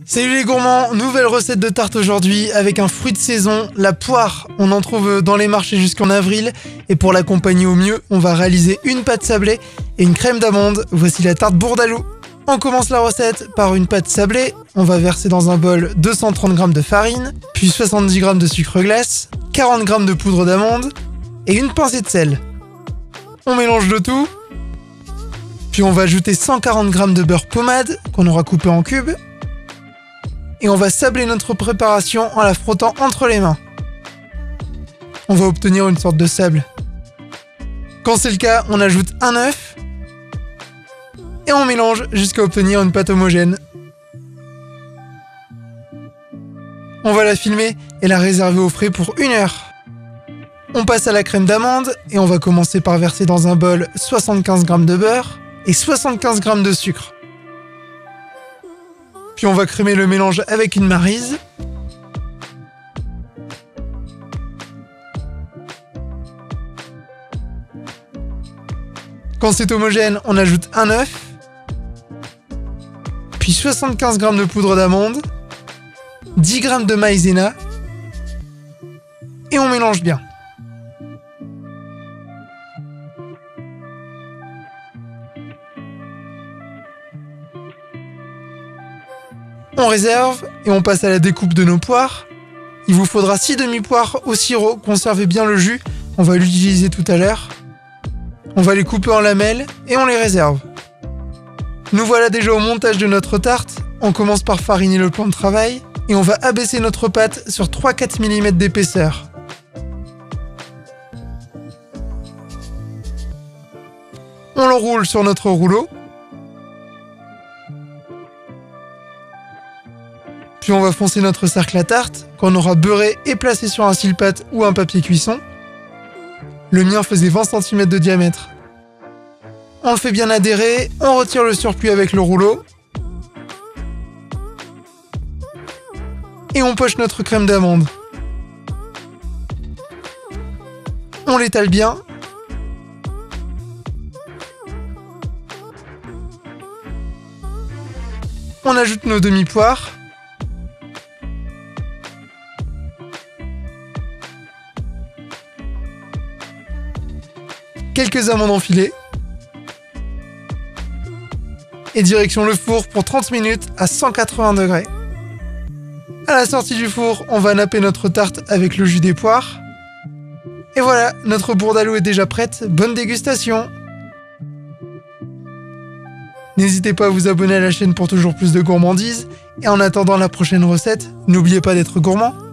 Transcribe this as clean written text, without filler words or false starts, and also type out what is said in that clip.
Salut les gourmands, nouvelle recette de tarte aujourd'hui avec un fruit de saison, la poire. On en trouve dans les marchés jusqu'en avril et pour l'accompagner au mieux, on va réaliser une pâte sablée et une crème d'amande. Voici la tarte bourdaloue. On commence la recette par une pâte sablée. On va verser dans un bol 230 g de farine, puis 70 g de sucre glace, 40 g de poudre d'amande et une pincée de sel. On mélange le tout. Puis on va ajouter 140 g de beurre pommade qu'on aura coupé en cubes. Et on va sabler notre préparation en la frottant entre les mains. On va obtenir une sorte de sable. Quand c'est le cas, on ajoute un œuf et on mélange jusqu'à obtenir une pâte homogène. On va la filmer et la réserver au frais pour 1 heure. On passe à la crème d'amande et on va commencer par verser dans un bol 75 g de beurre et 75 g de sucre. Puis on va crémer le mélange avec une maryse. Quand c'est homogène, on ajoute un œuf, puis 75 g de poudre d'amande, 10 g de maïzena, et on mélange bien. On réserve et on passe à la découpe de nos poires. Il vous faudra 6 demi-poires au sirop, conservez bien le jus, on va l'utiliser tout à l'heure. On va les couper en lamelles et on les réserve. Nous voilà déjà au montage de notre tarte. On commence par fariner le plan de travail et on va abaisser notre pâte sur 3-4 mm d'épaisseur. On l'enroule sur notre rouleau. Puis on va foncer notre cercle à tarte qu'on aura beurré et placé sur un cile-pâte ou un papier cuisson. Le mien faisait 20 cm de diamètre. On le fait bien adhérer, on retire le surplus avec le rouleau. Et on poche notre crème d'amande. On l'étale bien. On ajoute nos demi-poires. Quelques amandes enfilées. Et direction le four pour 30 minutes à 180 degrés. À la sortie du four, on va napper notre tarte avec le jus des poires. Et voilà, notre bourdaloue est déjà prête. Bonne dégustation! N'hésitez pas à vous abonner à la chaîne pour toujours plus de gourmandises. Et en attendant la prochaine recette, n'oubliez pas d'être gourmand.